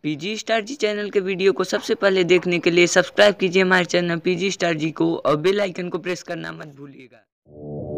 PG star जी channel के video को सबसे पहले देखने के लिए सब्सक्राइब कीजिए हमारे चैनल पीजी स्टार जी को और बेल आइकन को प्रेस करना मत भूलिएगा।